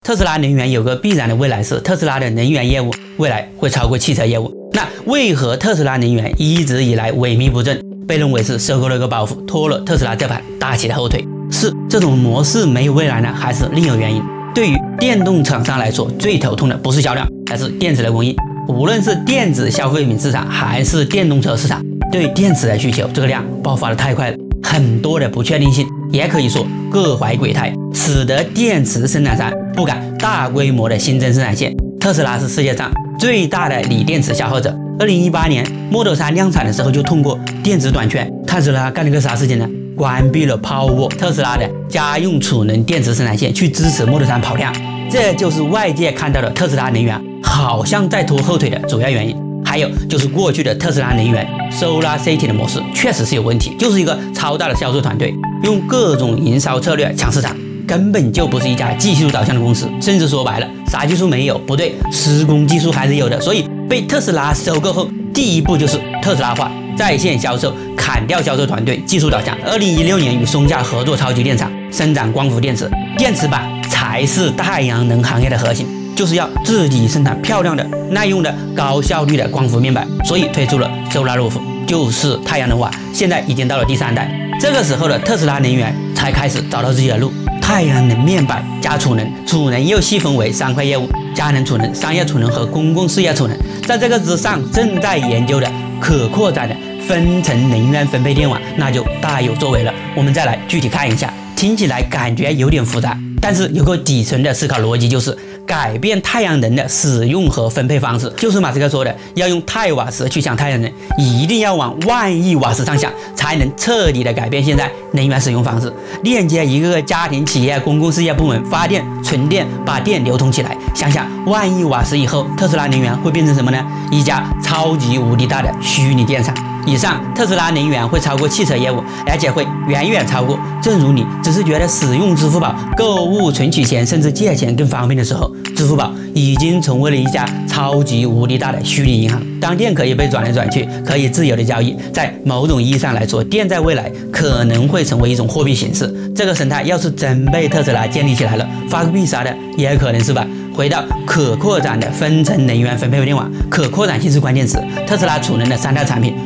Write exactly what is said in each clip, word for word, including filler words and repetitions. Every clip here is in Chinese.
特斯拉能源有个必然的未来是，特斯拉的能源业务未来会超过汽车业务。那为何特斯拉能源一直以来萎靡不振，被认为是收购了个包袱，拖了特斯拉这盘大棋的后腿？是这种模式没有未来呢，还是另有原因？对于电动厂商来说，最头痛的不是销量，而是电池的供应。无论是电子消费品市场还是电动车市场，对电池的需求这个量爆发的太快了，很多的不确定性，也可以说各怀鬼胎，使得电池生产商不敢大规模的新增生产线。特斯拉是世界上最大的锂电池消耗者。二零一八年 Model 三量产的时候就通过电池短缺，特斯拉干了个啥事情呢？关闭了 Powerwall 特斯拉的家用储能电池生产线，去支持 Model 三跑量。这就是外界看到的特斯拉能源好像在拖后腿的主要原因。还有就是过去的特斯拉能源 Solar City 的模式确实是有问题，就是一个超大的销售团队，用各种营销策略抢市场，根本就不是一家技术导向的公司，甚至说白了，啥技术没有？不对，施工技术还是有的。所以被特斯拉收购后，第一步就是特斯拉化，在线销售，砍掉销售团队，技术导向。二零一六年与松下合作超级电厂，生产光伏电池，电池板才是太阳能行业的核心，就是要自己生产漂亮的、耐用的、高效率的光伏面板，所以推出了 SolarRoof， 就是太阳能瓦。现在已经到了第三代，这个时候的特斯拉能源才开始找到自己的路。太阳能面板加储能，储能又细分为三块业务：佳能储能、商业储能和公共事业储能。在这个之上，正在研究的可扩展的分层能源分配电网，那就大有作为了。我们再来具体看一下，听起来感觉有点复杂，但是有个底层的思考逻辑，就是改变太阳能的使用和分配方式。就是马斯克说的，要用太瓦时去想太阳能，一定要往万亿瓦时上想，才能彻底的改变现在能源使用方式，链接一个个家庭、企业、公共事业部门，发电、存电，把电流通起来。想想万亿瓦时以后，特斯拉能源会变成什么呢？一家超级无敌大的虚拟电厂。以上，特斯拉能源会超过汽车业务，而且会远远超过。正如你只是觉得使用支付宝购物、存取钱，甚至借钱更方便的时候，支付宝已经成为了一家超级无敌大的虚拟银行。当电可以被转来转去，可以自由的交易，在某种意义上来说，电在未来可能会成为一种货币形式。这个生态要是真被特斯拉建立起来了，发个币啥的也可能是吧。回到可扩展的分层能源分配电网，可扩展性是关键词。特斯拉储能的三大产品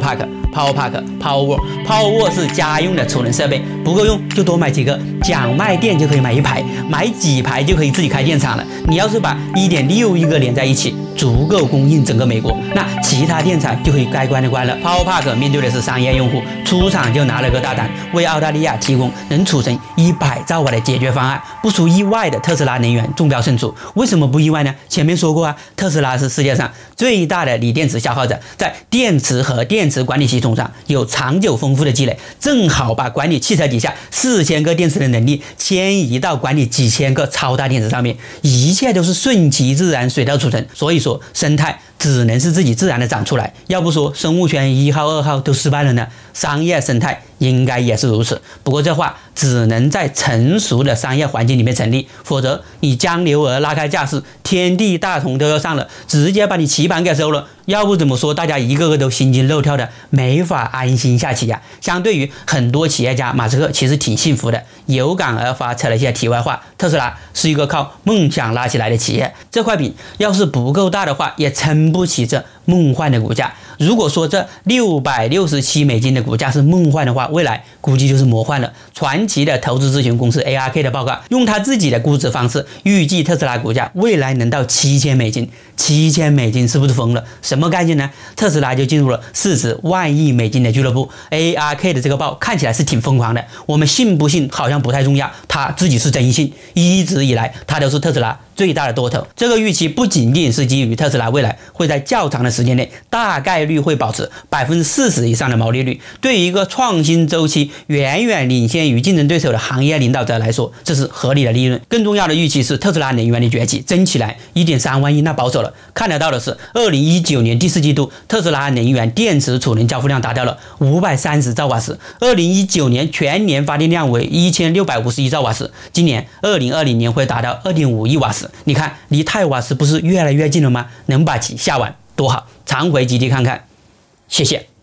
Megapack、Powerpack、Powerwall。Powerwall 是家用的储能设备，不够用就多买几个，讲卖电就可以买一排，买几排就可以自己开电厂了。你要是把 一点六亿个连在一起，足够供应整个美国，那其他电厂就可以该关的关了。Powerpack 面对的是商业用户，出厂就拿了个大单，为澳大利亚提供能储存一百兆瓦的解决方案。不出意外的，特斯拉能源中标胜出。为什么不意外呢？前面说过啊，特斯拉是世界上最大的锂电池消耗者，在电池和电池管理系统上有长久丰富的积累，正好把管理汽车底下四千个电池的能力迁移到管理几千个超大电池上面，一切都是顺其自然，水到渠成。所以说，生态只能是自己自然的长出来，要不说生物圈一号、二号都失败了呢？商业生态应该也是如此。不过这话只能在成熟的商业环境里面成立，否则你江流儿拉开架势，天地大同都要上了，直接把你棋盘给收了。要不怎么说大家一个个都心惊肉跳的，没法安心下棋呀、啊？相对于很多企业家，马斯克其实挺幸福的。有感而发，扯了一些题外话。特斯拉是一个靠梦想拉起来的企业，这块饼要是不够大的话，也撑不起这梦幻的股价。如果说这六百六十七美金的股价是梦幻的话，未来估计就是魔幻了。传奇的投资咨询公司 A R K 的报告，用他自己的估值方式，预计特斯拉股价未来能到七千美金。七千美金是不是疯了？什么概念呢？特斯拉就进入了市值万亿美金的俱乐部。A R K 的这个报看起来是挺疯狂的，我们信不信好像不太重要，他自己是真信。一直以来，他都是特斯拉最大的多头。这个预期不仅仅是基于特斯拉未来会在较长的时间内大概率会保持百分之四十以上的毛利率，对于一个创新周期远远领先于竞争对手的行业领导者来说，这是合理的利润。更重要的预期是特斯拉能源的崛起，增起来 一点三万亿，那保守了。看得到的是，二零一九年第四季度，特斯拉能源电池储能交付量达到了五百三十兆瓦时，二零一九年全年发电量为一千六百五十一兆瓦时，今年二零二零年会达到 二点五亿瓦时。你看，离太瓦时不是越来越近了吗？能把棋下完多好，常回基地看看，谢谢。